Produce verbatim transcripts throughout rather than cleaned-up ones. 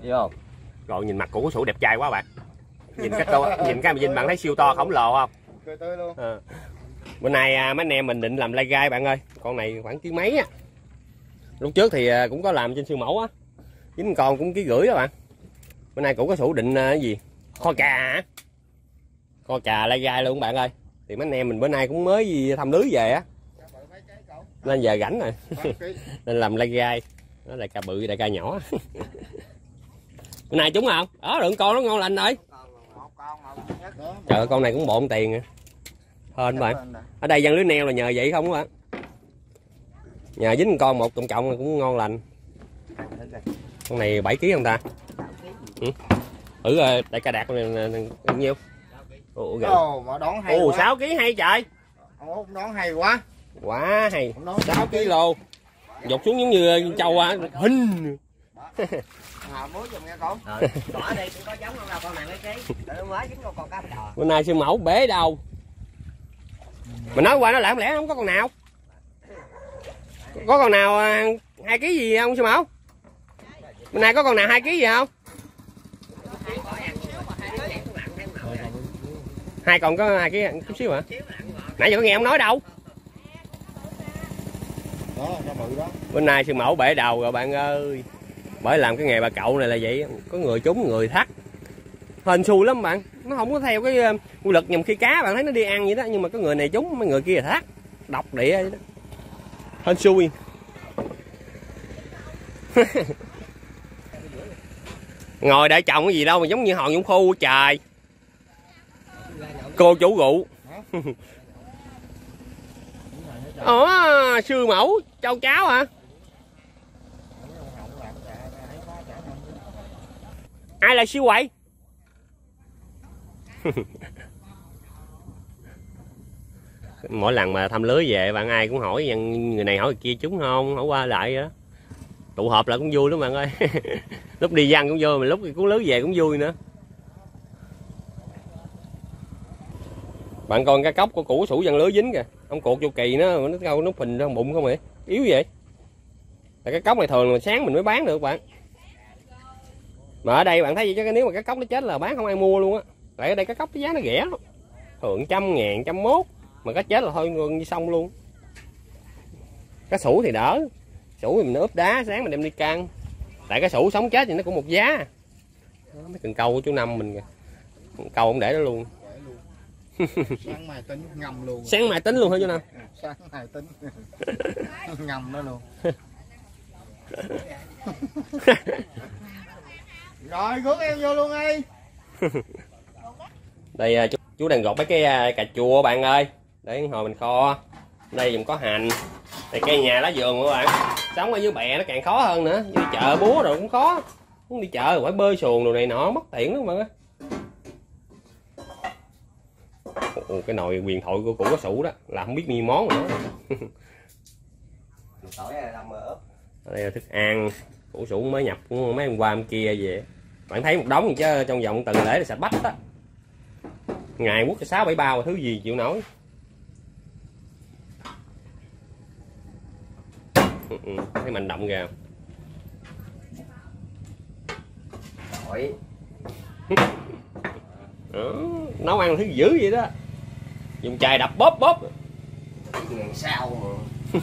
Vô. Rồi nhìn mặt của Sủ đẹp trai quá bạn. Nhìn cái câu nhìn cái nhìn bạn thấy siêu to khổng lồ không? Cười tươi luôn. À. Bữa nay à, mấy anh em mình định làm lai gai bạn ơi. Con này khoảng ký mấy á. Lúc trước thì à, cũng có làm trên siêu mẫu á. Chính con cũng ký rưỡi đó bạn. Bữa nay cũng có Sủ định à, cái gì? Kho cà hả? Kho cà lai gai luôn bạn ơi. Thì mấy anh em mình bữa nay cũng mới thăm lưới về á. Nên giờ rảnh rồi. Nên làm lai gai. Đó là cà bự, đại ca nhỏ. Bữa nay trúng không? Đó, đựng con nó ngon lành rồi. Trời ơi, con này cũng bộn tiền à. Hên bạn. Ở đây dân lưới neo là nhờ vậy không á bạn. Nhờ dính con một cộng cộng cũng ngon lành. Con này bảy ký không ta? Ừ. Thử rồi, đại ca đạt này bao nhiêu? Ồ, mà đón hay Ồ, quá. sáu ký hay trời. Ông đón hay quá. Quá hay. sáu ki lô. Dột xuống giống như trâu á, hình. À, muối giùm nghe con. Ờ, bỏ đây cũng có giống không đâu, con này mấy ký. Đợi mới dính con cá đò. Bữa nay siêu mẫu bể đâu. Mà nói qua nó lại không lẽ không có con nào. Có con nào à, hai ký gì không siêu mẫu? Bữa nay có con nào hai ký gì không? Hai còn có hai ký chút xíu hả? Nãy giờ có nghe ông nói đâu. Đó, nó bự đó. Bên nay siêu mẫu bể đầu rồi bạn ơi. Bởi làm cái nghề bà cậu này là vậy, có người trúng người thắt. Hên xui lắm bạn, nó không có theo cái quy luật nhầm khi cá bạn thấy nó đi ăn vậy đó, nhưng mà có người này trúng mấy người kia là thắt. Độc địa vậy đó. Hên xui. Ngồi đợi chồng cái gì đâu mà giống như hòn nhung khu trời. Cô chủ rượu. Ủa, sư mẫu châu cháo hả? Ai là siêu quậy? Mỗi lần mà thăm lưới về bạn ai cũng hỏi người này hỏi người kia trúng không, hỏi qua lại vậy đó. Tụ họp là cũng vui lắm bạn ơi. Lúc đi văn cũng vui mà lúc cuốn lưới về cũng vui nữa. Bạn coi cái cốc của củ Sủ văn lưới dính kìa, ông cuột vô kỳ nó nó câu nó phình ra bụng không vậy, yếu vậy. Là cái cốc này thường là sáng mình mới bán được bạn. Mà ở đây bạn thấy gì chứ nếu mà cái cốc nó chết là bán không ai mua luôn á. Tại ở đây cái cốc cái giá nó rẻ lắm. Thường trăm ngàn, trăm mốt. Mà cái chết là thôi như xong luôn. Cái Sủ thì đỡ. Sủ thì mình ướp đá sáng mình đem đi căng. Tại cái Sủ sống chết thì nó cũng một giá. Đó, mấy cần câu của chú Năm mình kìa. Câu không để đó luôn. Sáng mai tính ngầm luôn. Sáng mai tính luôn hả chú Năm? Sáng mai tính. Ngầm đó luôn. Rồi rước em vô luôn đi. Đây chú, chú đang gọt mấy cái cà chua bạn ơi. Để hồi mình kho. Đây dùng có hành. Đây cây nhà lá vườn của bạn. Sống ở dưới bè nó càng khó hơn nữa. Đi chợ búa rồi cũng khó. Muốn đi chợ phải bơi xuồng đồ này nọ mất tiền lắm bạn ơi. Ồ, cái nồi huyền thoại của củ có Sủ đó là không biết nhiêu món nữa. Đây là thức ăn. Củ Sủ mới nhập cũng mấy hôm qua hôm kia về. Bạn thấy một đống chứ trong vòng tuần lễ là sạch bách đó. Ngày quất sáu bảy bao thứ gì chịu nổi. Ừ, ừ, thấy mạnh động kìa. Rồi. Đó, nấu ăn thứ dữ vậy đó. Dùng chài đập bóp bóp. Ngàn sao mà.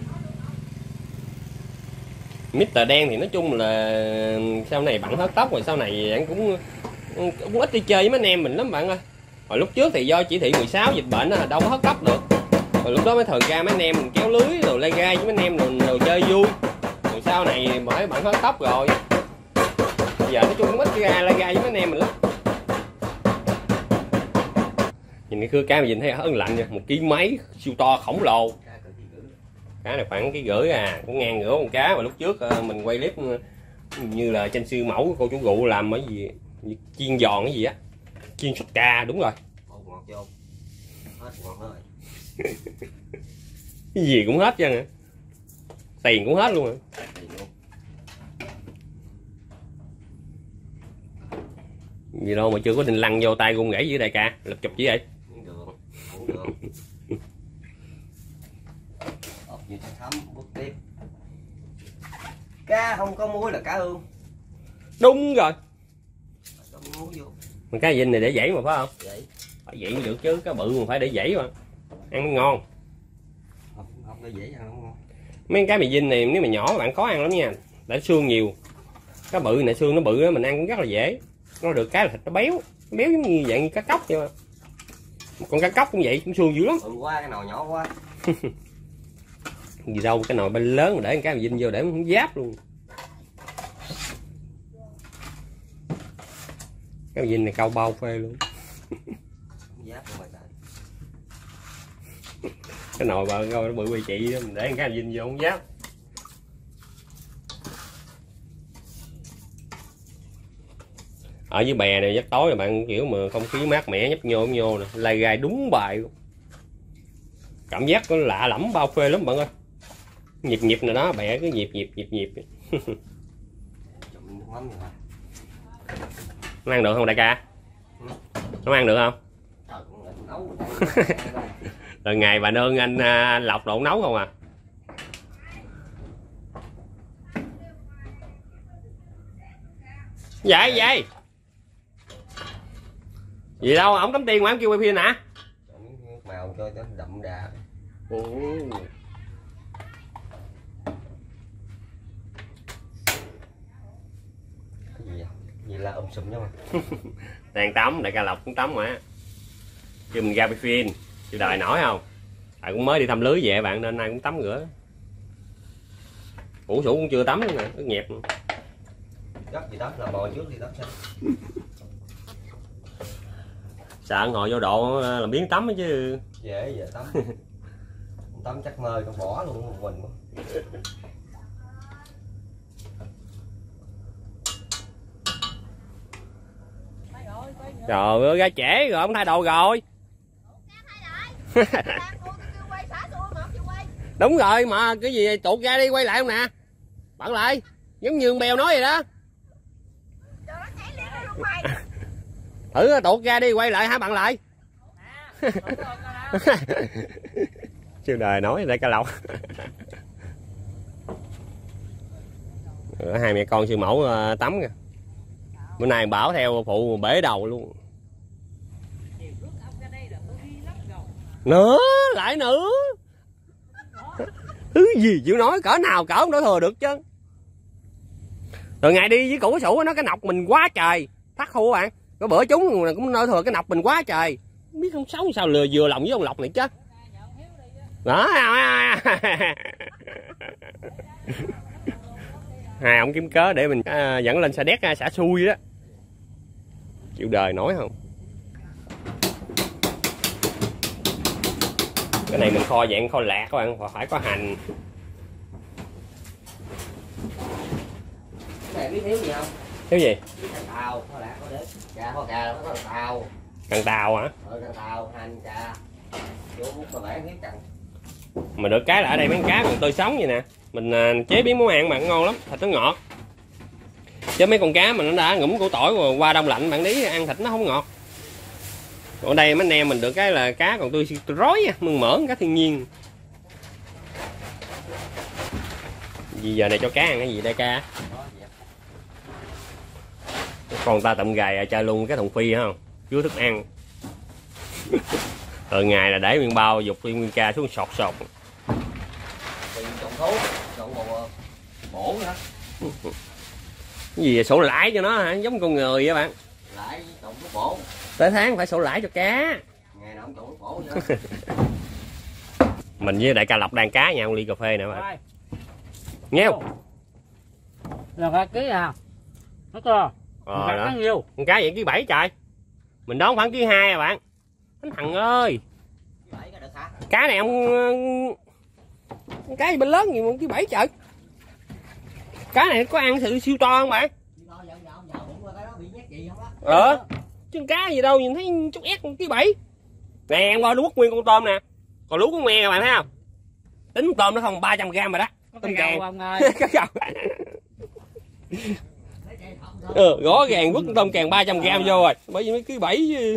mít-tơ đen thì nói chung là sau này bận hết tóc rồi, sau này anh cũng cũng ít đi chơi với mấy anh em mình lắm bạn ơi. Hồi lúc trước thì do chỉ thị mười sáu dịch bệnh là đâu có hớt tóc được. Rồi lúc đó mới thời ra mấy anh em mình kéo lưới rồi lai gai với mấy anh em rồi, rồi chơi vui. Rồi sau này mới bận hớt tóc rồi. Bây giờ nói chung cũng ít ra lai gai với mấy anh em mình lắm. Nhìn cái khưa cá mà nhìn thấy ớn lạnh nha, một ký mấy siêu to khổng lồ. Cá này khoảng ký rưỡi à, cũng ngang ngửa con cá mà lúc trước mình quay clip như là trên siêu mẫu cô chú Rượu làm cái gì chiên giòn cái gì á, chiên sốt ca đúng rồi. Ngọt vô. Hết ngọt rồi. Cái gì cũng hết trơn hả? Tiền cũng hết luôn hả? Gì đâu mà chưa có định lăn vô tay gung gãy với đại ca, lập chụp chỉ vậy. Đường, đường. Ốc như thấm bút tiếp. Cá không có muối là cá ương. Đúng rồi. Cho miếng muối vô. Mình cái vinh này để dãy mà phải không? Vậy. Phải vậy mới được chứ, cái bự mà phải để dãy mà. Ăn mới ngon. Không, không để dễ ăn không ngon. Mấy cái mì vinh này nếu mà nhỏ bạn khó ăn lắm nha. Để xương nhiều. Cái bự này xương nó bự đó, mình ăn cũng rất là dễ. Nó được cái là thịt nó béo. Nó béo giống như dạng như cá cóc vậy mà. Còn cá cóc cũng vậy, cũng xương dữ lắm. Bự quá, cái nồi nhỏ quá. Gì đâu, cái nồi bên lớn mà để cái mì vinh vô để nó không giáp luôn. Cái mì vinh này câu bao phê luôn. Giáp rồi trời. Cái nồi bà coi nó bự quay chị đó, mình để cái mì vinh vô không giáp. Ở dưới bè này giấc tối là bạn kiểu mà không khí mát mẻ nhấp nhô nhấp nhô nè, lai gai đúng bài luôn. Cảm giác nó lạ lẫm bao phê lắm bạn ơi. Nhịp nhịp này đó, bè cứ nhịp nhịp nhịp nhịp. Nó ăn được không đại ca? Nó ăn được không? Rồi ngày bà nương anh, anh Lộc độn nấu không à? Vậy vậy gì đâu, ổng tắm tiền mà ổng kêu quay phim nè. Màu cho nó đậm đà. Ừ. Cái gì vậy? Gì là um sùm nhau mà. Đang tắm, đại ca Lộc cũng tắm mà. Kêu mình ra quay phim, chứ đời nổi không? Tại cũng mới đi thăm lưới về bạn nên nay cũng tắm rửa. Ủ sủ cũng chưa tắm nữa nè, ướt nhẹp. Đất gì đó, là bò trước thì đất sao? Sợ ngồi vô độ làm biến tắm chứ. Dễ dễ tắm. Tắm chắc mơ con bỏ luôn một mình. Trời ơi, ra trễ rồi, ông thay đồ rồi. Đúng rồi, mà cái gì tụt ra đi quay lại không nè. Bận lại, giống như con bèo nói vậy đó. Thử tụt ra đi quay lại hả bạn lại. Chưa đời nói để ca Lộc. Hai mẹ con sư mẫu tắm kìa. Bữa nay Bảo theo phụ bể đầu luôn. Nữa, lại nữa. Thứ gì chịu nói, cỡ nào cỡ không đổ thừa được chứ. Rồi ngày đi với cụ sủ nó cái nọc mình quá trời. Thắt khu bạn. Có bữa chúng cũng đổ thừa cái nọc mình quá trời. Không biết không xấu sao lừa vừa lòng với ông Lộc này chứ. Đó. Hai ông kiếm cớ để mình à, dẫn lên xe đét xả xui đó. Chịu đời nổi không? Cái này mình kho dạng kho lạc các bạn, phải có hành. Cái này biết thiếu gì không? Thiếu gì? Càng tàu, kho lạc có để. Cà kho cà nó có càng tàu. Càng tàu hả? Ờ, càng tàu, hành, cà. Chỗ bút mà bán thiếu cần. Mà được cái là ở đây bán cá còn tươi sống vậy nè. Mình à, chế biến món ăn bạn ngon lắm, thịt nó ngọt. Chứ mấy con cá mà nó đã ngủm củ tỏi rồi qua đông lạnh bạn đi ăn thịt nó không ngọt. Ở đây mấy anh em mình được cái là cá còn tươi tươi rói, mương mỡ, cá thiên nhiên. Gì giờ này cho cá ăn cái gì đây ca? Còn ta tụm gài chơi luôn cái thùng phi không? Chứa thức ăn. Từ ngày là để nguyên bao dục nguyên ca xuống sọt sọt. Thì trộn thú, trộn bổ, bổ nữa. Cái gì sổ lãi cho nó hả? Giống con người vậy bạn. Lãi trộn thuốc bổ. Tới tháng phải sổ lãi cho cá. Ngày nào cũng trộn thuốc bổ vậy đó. Mình với đại ca Lộc đang cá nhau ly cà phê nè bạn. Nghe không? Là cá ký à? Nó to. Ờ đó. Nhiêu? Con cá vậy ký bảy trời. Mình đón khoảng ký hai à bạn. Thánh Thằng ơi. Cá này ông cá gì bên lớn gì mà ký bảy trời. Cá này có ăn sự siêu to không bạn? Ờ. Chứ cá gì đâu nhìn thấy chút ép ký bảy. Nè em coi nó quất nguyên con tôm nè. Còn lú con me các bạn thấy không? Tính tôm nó không ba trăm gram rồi đó. Tôm càng. Cá gầu. Ừ, gõ gàng quất tôm càng ba trăm gram vô rồi. Bởi vì mấy ký bảy chứ.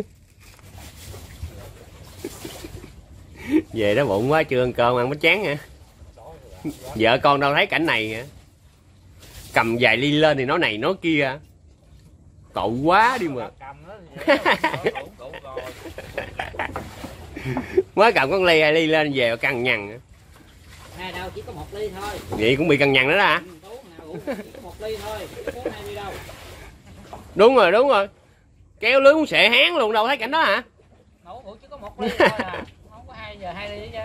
Về đó bụng quá chưa ăn cơm ăn bánh tráng hả? Vợ con đâu thấy cảnh này hả? Cầm vài ly lên thì nói này nói kia. cậu quá đi mà. Mới cầm con ly hai ly lên về căng nhằn. Hai đâu chỉ có một ly thôi. Vậy cũng bị căng nhằn nữa đó hả? Chỉ có một ly thôi, có hai ly đâu. Đúng rồi, đúng rồi. Kéo lưới muốn xệ hán luôn, đâu thấy cảnh đó hả? Ngủ ngủ chỉ có một ly thôi à. Không có hai giờ hai ly chứ.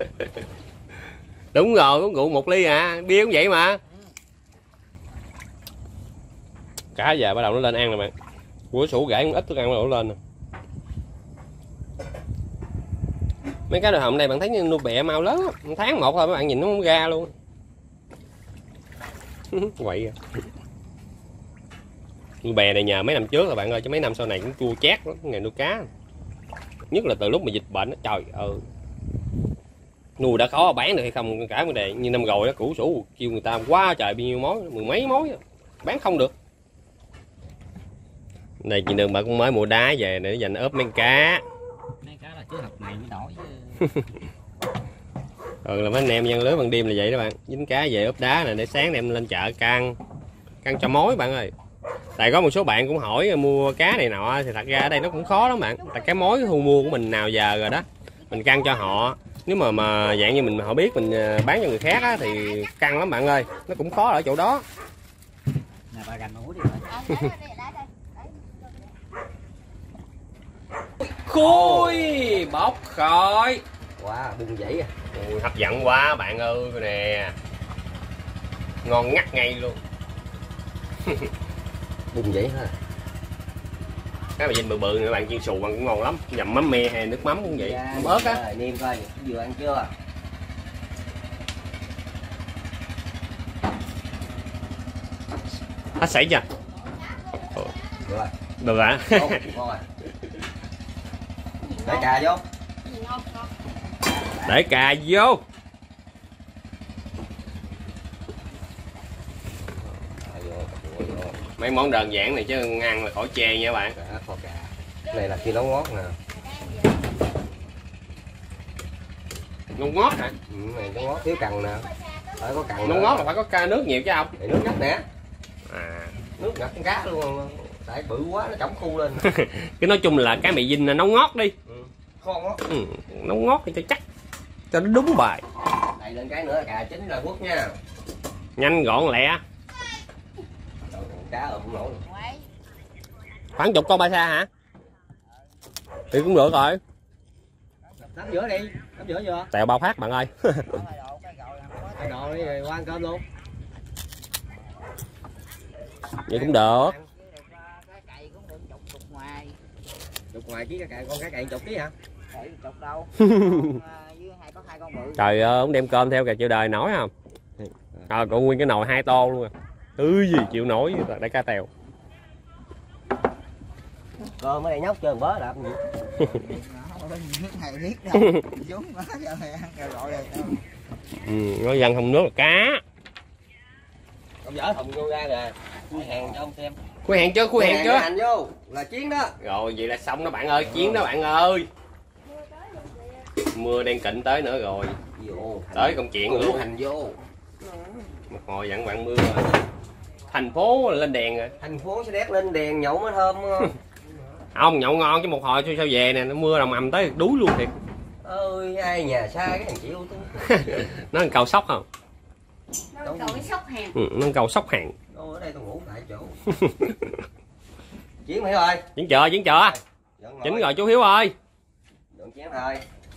Đúng rồi, uống rượu một ly à, bia cũng vậy mà. Cá giờ bắt đầu nó lên ăn rồi bạn. Bữa sủ gãy cũng ít thức ăn bắt đầu nó lên nè. Mấy cái đồ hồng này bạn thấy như nuôi bẹ mau lớn á, một tháng một thôi mấy bạn nhìn nó không ra luôn. Quậy à. Nuôi bè này nhờ mấy năm trước rồi bạn ơi, chứ mấy năm sau này cũng chua chát lắm, ngày nuôi cá. Nhất là từ lúc mà dịch bệnh đó, trời ơi. Nuôi đã khó bán được hay không cả vấn đề, như năm rồi đó củ sủ kêu người ta quá trời bao nhiêu mối, mười mấy mối bán không được. Này chị Đường bà cũng mới mua đá về để dành ốp mấy cá. Mấy cá là chứ học này mới nổi chứ. Rồi là mấy anh em dân lưới ban đêm là vậy đó bạn, dính cá về ốp đá này để sáng đem lên chợ căng căng cho mối bạn ơi. Tại có một số bạn cũng hỏi mua cá này nọ thì thật ra ở đây nó cũng khó lắm bạn, tại cái mối thu mua của mình nào giờ rồi đó mình căng cho họ, nếu mà mà dạng như mình họ biết mình bán cho người khác á, thì căng lắm bạn ơi, nó cũng khó ở chỗ đó. Nè bà gành ngủ đi. Khui bốc khỏi. Wow, bung dãy à. Ui, hấp dẫn quá bạn ơi nè, ngon ngắt ngay luôn. Bung dãy ha. Cái mà dinh bự bự nữa bạn, chiên xù bạn cũng ngon lắm, nhầm mắm me hay nước mắm cũng vậy. Dạ, Mắm ớt á. Niêm coi vừa ăn chưa. Hết sảy chưa? Được rồi. Được hả? Tốt, ngon rồi. Để cà vô. Để cà vô. Mấy món đơn giản này chứ ăn là khỏi chê nha bạn. Cả kho cà. Cái này là khi nấu ngót nè. Nấu ngót hả? Ừ, này nấu ngót thiếu cần nè. Phải có cần. Nấu ngót là phải có ca nước nhiều chứ không? Để nước ngắt nè. À. Nước ngắt con cá luôn. Tại bự quá nó trống khu lên. Cái nói chung là cá mì dinh là nấu ngót đi. Ừ. Kho ngót. Ừ, nấu ngót thì cho chắc, cho nó đúng bài. Đây lên cái nữa cà chín là quốc nha. Nhanh gọn lẹ. Trời, cá ở cũng nổi. Khoảng chục con ba sa hả? Thì cũng được rồi. Tắm giữa đi, tắm giữa chưa? Tèo bao phát bạn ơi. Ăn đồ đi rồi qua ăn cơm luôn. Vậy cũng được. Chục ngoài chứ cái con cá cày chục ký hả? Chục đâu. Dưới hai có hai con bự. Trời ơi, ông đem cơm theo kìa, chịu đời nổi không? À, còn nguyên cái nồi hai tô luôn à. Thứ gì chịu nổi để cá tèo. Cơm ở đây nhóc chơi bớ làm gì? Ừ, nó dân không nước là cá. Ông dở thùng vô ra kìa. Khui hàng cho ông xem. Khui hàng chưa, khui hàng chưa? Hành vô là chiến đó. Rồi vậy là xong đó bạn ơi, chiến đó bạn ơi. Mưa đang cận tới nữa rồi. Vô. Tới công chuyện nữa. Hành vô. Một hồi dặn bạn mưa rồi. Thành phố lên đèn rồi. Thành phố sẽ đét lên đèn nhậu mới thơm không? Không, nhậu ngon chứ một hồi sao về nè, nó mưa đồng ầm tới đuối luôn thiệt. Ơi, ai nhà xa cái thằng chịu tôi. Nó là cầu sóc không? Nó cầu cái sóc hàng. Ừ, nó là cầu sóc hàng. Ô, ở đây tôi ngủ tại chỗ. Chiến Hiếu ơi. Chiến chờ, chiến chờ. Chính rồi chú Hiếu ơi. Đừng chén thôi.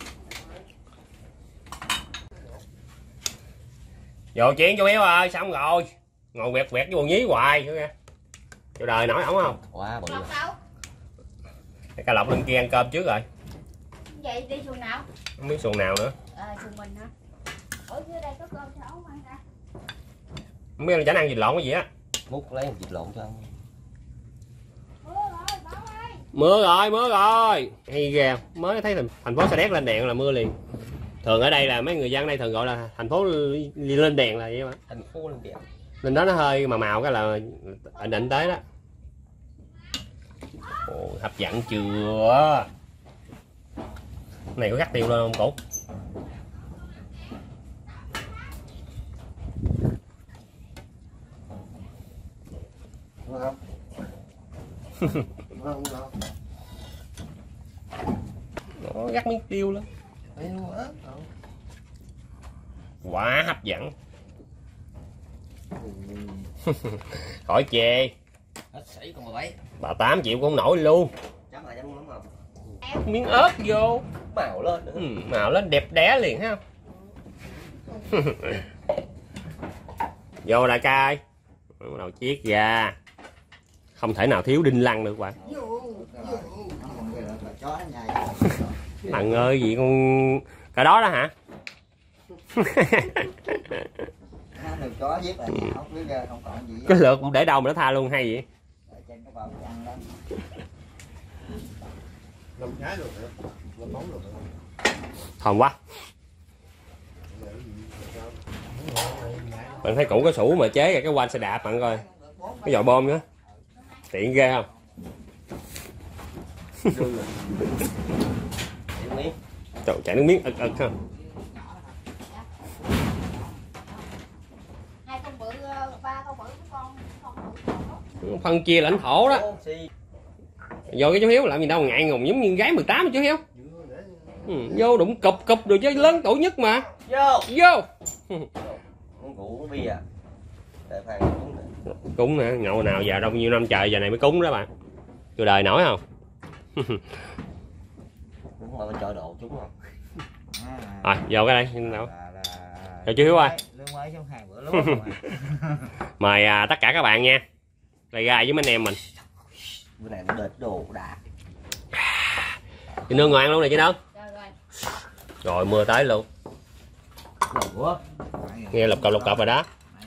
Vô chiến chú Hiếu ơi, xong rồi. Ngồi quẹt quẹt với bồn nhí hoài. Cho đời nổi ổng không? Quá bự. Cái lọc lên kia ăn cơm trước rồi. Vậy đi xuồng nào? Không biết xuồng nào nữa. À, xuồng mình hả? Ở dưới đây có cơm sao không ăn ta? Không biết là chả ăn vịt lộn cái gì á. Múc lấy một vịt lộn cho ăn. Mưa rồi, Bảo ơi. Mưa rồi, mưa rồi. Hay ghê, mới thấy thành, thành phố Sa Đéc lên đèn là mưa liền. Thường ở đây là mấy người dân ở đây thường gọi là thành phố lên đèn là vậy mà. Thành phố lên đèn. Nên đó nó hơi màu màu cái là định định tới đó. Ồ, hấp dẫn chưa? Cái này có cắt tiêu lên không cũ? Đúng không? Không đâu. Nó gắt miếng tiêu lên. Tiêu ớt đâu. Quá hấp dẫn. Khỏi chê. Hết sảy còn mười bảy. Bà tám triệu cũng không nổi luôn. Chắc là dám lắm không? Miếng ớt vô. Màu lên nữa. Ừ, màu lên đẹp đẽ liền ha. Vô đại ca ơi. Bắt đầu chiết ra. Không thể nào thiếu đinh lăng được bạn. Bạn ơi gì con cả đó đó hả? Được chó giết là nhão biết ra không còn gì. Cái lượt để đâu mà nó tha luôn hay vậy? Trên cái bầu ăn lên. Làm trái được hả? Làm móng được hả? Thòm quá. Bạn thấy củ cái sủ mà chế ra cái quanh xe đạp bạn coi. Cái dòi bom nữa. Tiện ghê không? Trời chảy nước miếng ực ực không? Hai con bự, ba con bự của con, con bự con. Phân chia lãnh thổ đó. Vô cái chú Hiếu làm gì đâu ngại ngùng giống như gái mười tám chú Hiếu. Ừ, vô đụng cụp cụp rồi chứ lớn tuổi nhất mà. Vô. Vô. Uống rượu uống bia. Để phàn uống nè. Cúng nè, nhậu nào giờ đâu nhiêu năm trời giờ này mới cúng đó bạn. Chưa đời nổi không? Uống mà bên chợ độ chúng không? Rồi, vô cái đây, đâu? Cho chú Hiếu ơi. Mời à, tất cả các bạn nha. Lại gai với mấy anh em mình. Bữa này nó đệt đồ đã. Chị nương ngồi ăn luôn nè chị nương. Rồi rồi. Rồi mưa tới luôn. Ủa? Nghe lục cọc lục cọc rồi đó.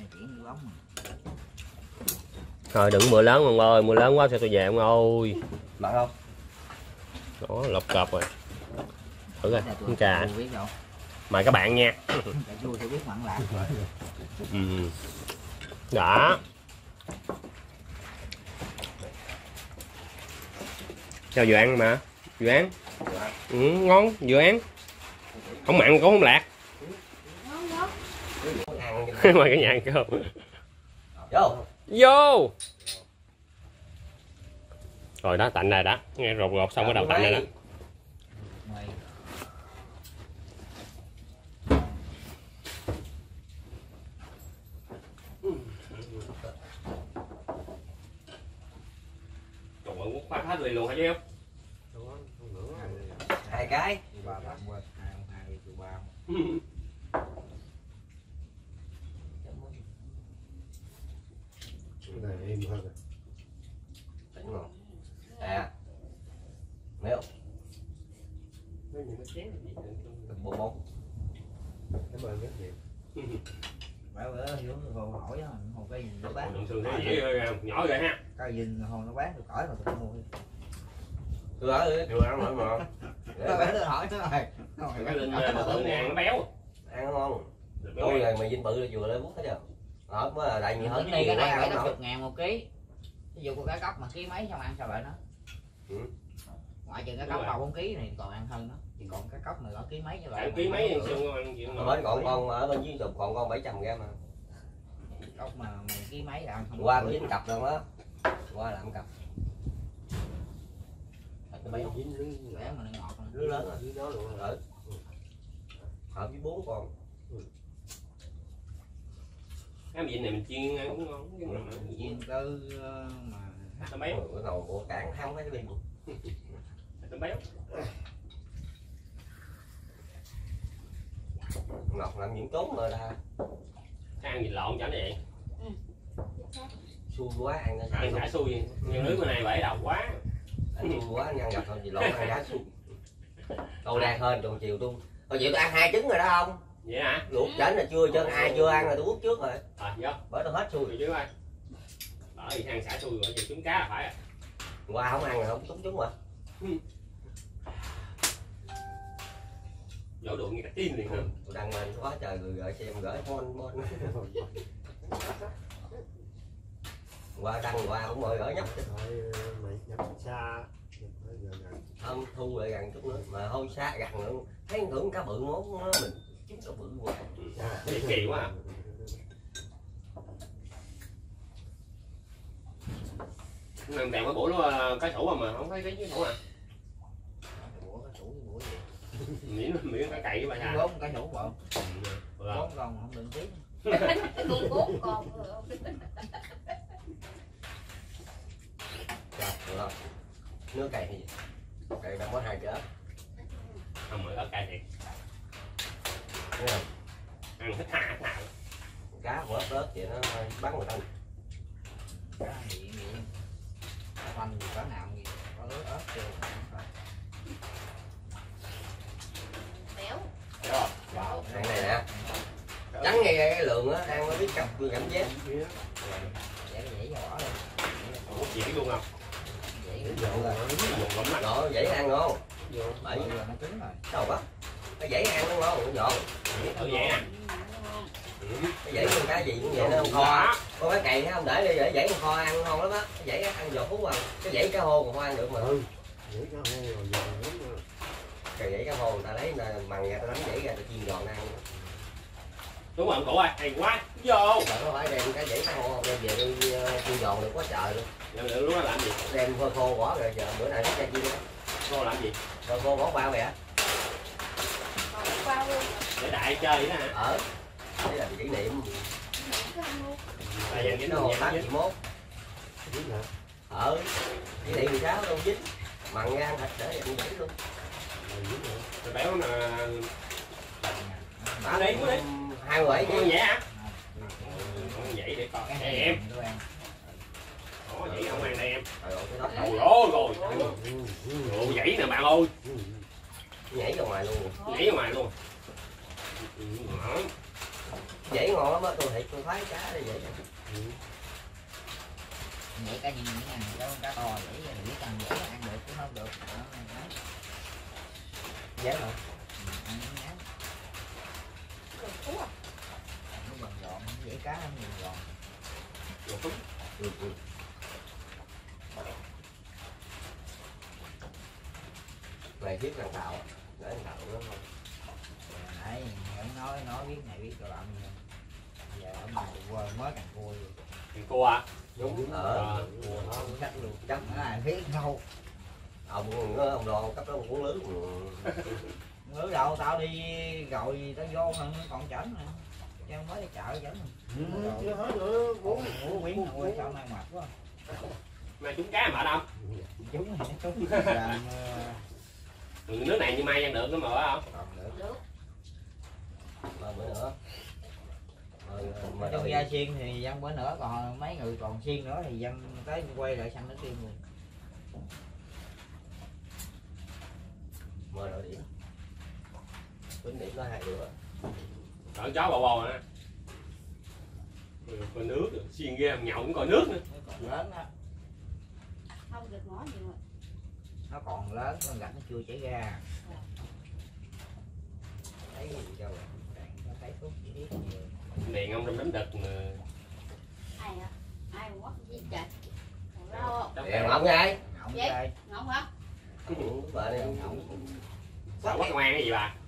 Thôi đừng mưa lớn ông ơi, mưa lớn quá sao tôi về ông ơi. Mặn không? Đó, lục cọc rồi. Thử coi, uống trà. Mời các bạn nha. Ừ. Đó. Sao vừa ăn mà? Vừa ăn. Ừ, ngon, vừa ăn. Không mặn cũng không lạc. Ngon ngon. Mời cả nhà ăn cơm. Vô. Vô. Rồi đó, tạnh này đó. Nghe rột rột xong cái đầu tạnh này đó. Trời ơi, phát hết liền luôn hả chứ không? Hai cái. Tỉnh ngon. À. Nếu. Bộ bốn. Bảo bữa Hiếu hồ hỏi á, hồ cây gì nó bán. Nhỏ rồi ha. Cây gì hồ nó bán được cỏi mà tôi mua. Tôi ở đi. Tôi ăn rồi mà. Để tôi hỏi nó rồi. Cái linh mà tự ngàn nó béo. Ăn nó ngon. Tôi rồi mày dinh bự là vừa lên bút hết chưa? Ở mới là đại nhiều hơn. Cái này cái này bảy mươi ngàn một ký. Ví dụ con cá cóc mà ký mấy xong ăn sao vậy nó? Ừ. Ngoại trừ cá cóc ba bốn ký này còn ăn hơn nó. Chỉ còn cá cóc mà có ký mấy như vậy. Ký mấy ăn xương ăn chuyện Ở bên còn con ở bên dưới sụp còn con bảy trăm gram mà. Cóc mà mày ký mấy là ăn không. Qua cũng dính cặp luôn đó. Qua làm cặp. Bé mà nó ngọt hơn. Đứa lớn rồi. Ở. Hợp với bốn con. Cái vịt này mình chiên ăn cũng ngon. Chiên cơ mà Tao béo. Bữa nào của cảng không thấy cái đi. Tao béo. Ngọc làm những trốn mà ra. Ăn vịt lộn chẳng vậy. Xui quá ăn nó Ăn xả xui. Nhưng nước bên này bể đầu quá. Ăn xui quá ăn gặp thôi thì lộn ăn đá xui. Tôi đang hơn trong chiều tôi. Hồi chiều tôi ăn hai trứng rồi đó không? Vậy hả? Luộc chén là chưa chứ ai chưa ăn rồi tôi uống trước rồi. À vô. Bởi tôi hết xui. Rồi chứ ơi. Ở thì ăn xả xui rồi thì trứng cá là phải. Qua không ăn rồi không trúng trúng mà. Dỗ đường như cả tim liền hả? Tôi đăng lên quá trời người gửi xem gửi mon mon. Qua đăng qua cũng mọi gửi nhấp. Mày nhập xa. Không thu lại gần chút nữa mà thôi xa gần nữa thấy tưởng cá bự món nó mình chúng cá bự hoài. Cái kỳ quá à. làm đèn cái bủa nó cá sủ mà không thấy cái chứ sủ à. Bủa cá sủ với bủa gì? Miễn miễn cá cày với bà Bốn cá sủ bộ. Dạ. Bốn con không đừng tiếc. Con bốn con. Rồi, được không? Nước cày hay gì? Cày đang có hai trái. Không mà ớt cay thiệt. Thấy không? Ăn thích thà thích thà. Cá của ớt ớt vậy nó bắn người ta. Cá gì gì. Khoanh gì cá nào gì. Có ớt ớt chưa. Béo. Đó. Wow. Này này nè. Trắng ngay cái lượng á, ăn nó biết cặp cảm giác. Dễ dễ cho bỏ đi. Ủa dễ luôn không? Dễ cái Dụ là Một lắm mắt. nó dễ ăn ngon. bảy giờ nó cứng rồi. Đâu quá. Nó dễ ăn nó ngon, nó giòn. Thử dễ à? Nó dễ con cá gì cũng vậy nó không kho. Con cá cày không để đi dễ dễ con kho ăn ngon lắm á. Nó dễ ăn giò phú à. Cái dễ cá hô còn kho ăn được mà. Dễ cá hô rồi giòn lắm á. Cái dễ cá hô người ta lấy mằng ra ta đánh dễ ra ta chiên giòn ăn. Đúng rồi cậu ơi, hay quá. Vô. Mà nó phải đem cái dễ cá hô đem về đi chiên giòn được quá trời luôn. Giờ lúc đó làm gì? Đem phơi khô bỏ rồi giờ bữa nay nó ra chiên đó. Cô làm gì? Phơi khô bỏ bao vậy hả? Còn bao luôn. Để đại chơi đó hả? Ở. Đây là kỷ niệm. Là dành cái Nó đồ hồ nhạc tám chứ. chị mốt. Ở. Kỷ niệm mười sáu đâu dính. Mặn ra ăn thịt để ăn dễ luôn. Rồi béo là Đó đi, đi. hai mươi bảy con nhé. dễ hả? Con vậy để con Cái đây này em. tôi ăn. Ủa vậy không ăn đây em. Rồi cái đó Rồi ôi rồi. Ồ vậy nè bạn ơi. nhảy ra ngoài luôn. Nhảy ra ngoài luôn. Đó. Dễ ngon lắm á, tôi thiệt tôi thấy cá đây vậy. Vậy cá gì mình ăn đâu cá to dễ dễ biết ăn dễ ăn được chứ không được. Đó, đấy. Dễ hả? Ừ, ăn nó ngán. Nó giòn giòn, dễ cá nó nhiều giòn. Một chút. Ừ, ừ. Này biết làm thạo, để làm thạo nó không. Nãy ông nói nói biết này biết cho làm gì. Giờ ông này quên mới càng cua luôn. Cô à. Đúng Ờ. ở cua nó chắc luôn chắc Nó là biết đâu. ông ông đo cấp đó một cuốn lưới. Bữa đầu tao đi rồi tao vô mà còn chảnh nè. Cho mới đi chợ chảnh. Chưa hết nữa. Ủa quyến rồi sao nay mệt quá. Mà trúng cá mà đâu? Chúng này chúng làm Nước này như mai ăn được nó mà phải không? còn được. Được. Mà bữa nữa. Rồi, mà Trong đợi- gia xiên thì dân bữa nữa còn mấy người còn xiên nữa thì dân tới quay lại xanh nó xiên luôn. mời đội điểm. Tính điểm nó hai đứa. Ở chó bò bò nè. Còn nước, xiên ghê, nhậu cũng còn nước nữa. Nó còn lớn á, Không được ngó nhiều rồi. nó còn lớn con gạch nó chưa chảy ra. Thấy cái gì đâu rồi. Bạn có thấy thuốc chỉ biết nhiều. Đèn ông trong đánh đực mà. Ai hả? Ai mà quất gì trời. Còn rau không? Đèn ngọng ngay. Ngọng Vậy? chơi. Ngọng hả? Bà này Sao quất công an cái gì bà?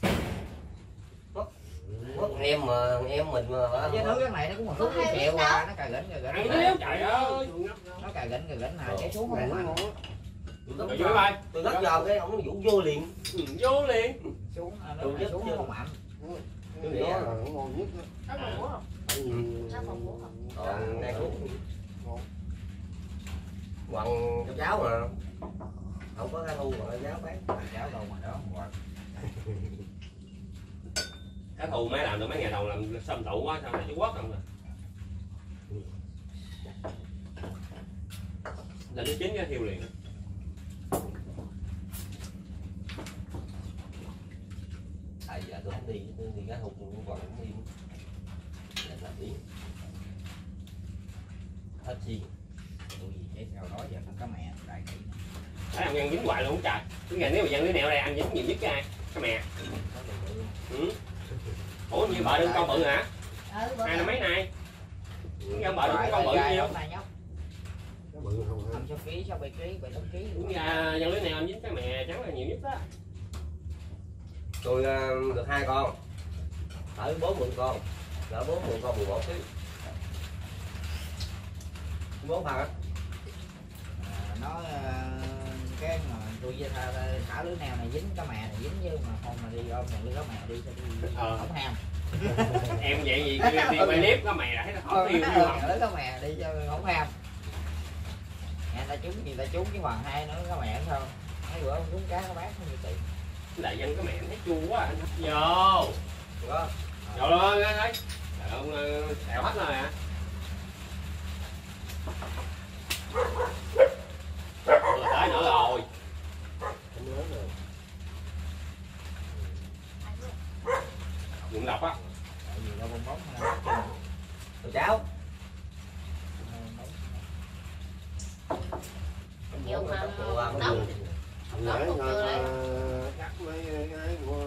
quất em mà em mình mà Chứ thứ cái này nó cũng một thuốc cái kẹo à, nó cà gỉnh cà Ăn gỉnh. cái trời ơi. Nó cà gỉnh cà gỉnh này cái xuống không mà. tôi Rồi gấp vô bay. tôi gấp vào cái ông vũ vô liền. Ừ, vô liền. Xuống nó Tôi nó giúp xuống chưa? không mạnh. Cái Đó này là nó ngon nhất đó. Nó còn búa không? Nó còn búa không? còn đang thuốc quằn cho cháu mà không có cá thu mà cháu bán. Cháu đâu mà đó hoài. Cá thù mấy làm được mấy ngày đầu làm xâm tụ quá sao này chú quất không nè. Là nó chín cái thiêu liền. Tại giờ tôi không đi tôi đi cá thu cũng còn không đi nên làm biến hết chi. Tôi gì chết sao đó giờ không có mẹ đại kỹ. Thấy ông ăn dính hoài luôn trời. Cái ngày nếu mà dân đứa nẹo đây ăn dính nhiều nhất cái ai? Cái mè. Có được được. Ừ. Ủa như bà đương con bự hả? Ừ, bữa Hai là nay. mấy nay? Cái ông bà đương Rồi, con bự gai nhiêu? ông này nhóc. Cái bự không hả? Năm sáu ký, sáu bảy ký, bảy tám ký. Đúng ra dân đứa nẹo ăn dính cái mè trắng là nhiều nhất đó. Tôi uh, được hai con ở bốn mươi con lỡ bốn mươi con mười một ký bốn phần á tôi với thả, thả lưới neo này dính cá mè này dính chứ mà không mà đi ôm nhận lưới cá mè đi sẽ đi Ờ. không ham. Em vậy gì kia đi quay clip có mày là thấy nó khó tiêu như không? Lưới cá mè đi cho không ham. Nghe ta trúng gì ta trúng cái hoàng hai nữa cá mè không? Mấy bữa ông trúng cá nó bán không nhiều tiền. Lại dân cái mẹ em thấy chua quá. Vô. Có. Vô luôn á thấy. Trời ông xẹo hết rồi hả? Tới nữa rồi. Dụng lọc á. Tại vì đâu bong bóng hay Tụi cháu Nhiều mà Chùa, nấu Nãy nấu một ngồi người lại. cắt mấy cái của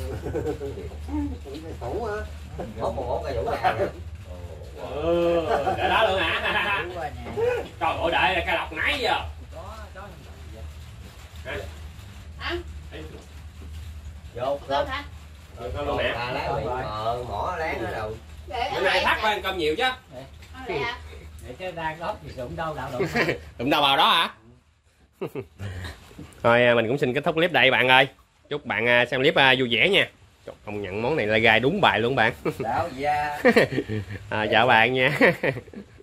cái cũ á. mốt một mốt cây vũ gà nữa. Ừ, để đó luôn hả? Đúng rồi nè. Trời ơi, đợi là cây lọc nãy giờ. Có có Ăn, Vô cơm hả? Được không luôn nè. bà láng bị mờ mỏ láng ở đầu. Để Bữa nay thắt phải cơm nhiều chứ. Ăn lẹ hả? để chứ đang đốt thì đụng đâu đạo đụng. Đụng đâu vào đó hả? Thôi mình cũng xin kết thúc clip đây bạn ơi. Chúc bạn xem clip vui vẻ nha. Công nhận món này là gai đúng bài luôn bạn. Đảo da. À, chào bạn nha.